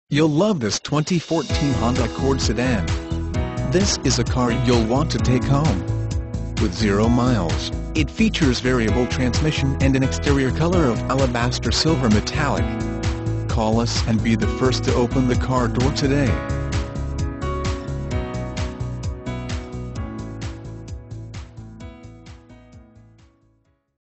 You'll love this 2014 Honda Accord sedan. This is a car you'll want to take home. With 0 miles, it features variable transmission and an exterior color of alabaster silver metallic. Call us and be the first to open the car door today.